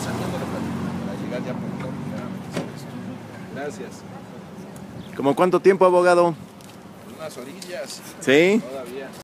saliendo para llegar ya pronto. Gracias. ¿Cómo cuánto tiempo, abogado? Unas orillas. ¿Sí? Todavía.